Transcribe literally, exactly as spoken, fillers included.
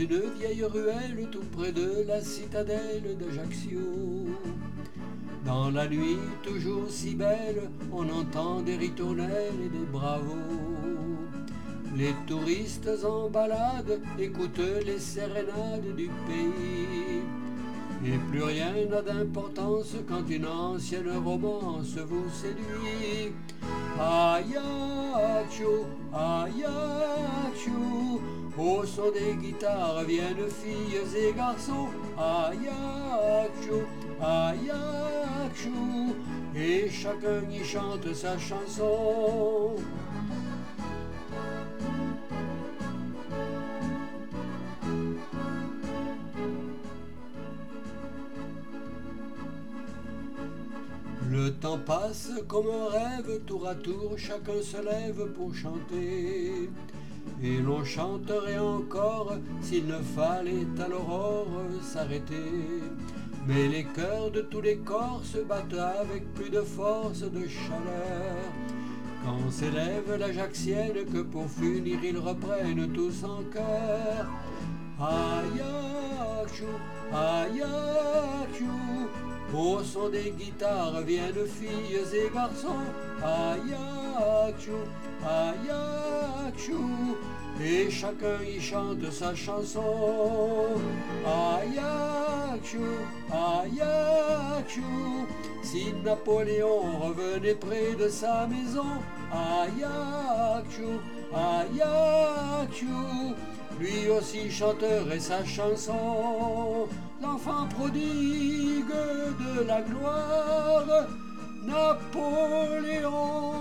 une vieille ruelle tout près de la citadelle d'Ajaccio. Dans la nuit toujours si belle, on entend des ritournelles et des bravos. Les touristes en balade écoutent les sérénades du pays. Et plus rien n'a d'importance quand une ancienne romance vous séduit. Ajaccio, Ajaccio, au son des guitares viennent filles et garçons. Ajaccio, Ajaccio, et chacun y chante sa chanson. Le temps passe comme un rêve, tour à tour chacun se lève pour chanter. Et l'on chanterait encore s'il ne fallait à l'aurore s'arrêter. Mais les cœurs de tous les corps se battent avec plus de force, de chaleur. Quand s'élève l'Ajaccienne que pour finir ils reprennent tous en chœur. Ajaccio, Ajaccio, au son des guitares viennent filles et garçons. Ajaccio, Ajaccio, et chacun y chante sa chanson. Ajaccio, Ajaccio, si Napoléon revenait près de sa maison. Ajaccio, Ajaccio, lui aussi chanterait sa chanson. L'enfant prodigue de la gloire, Napoléon.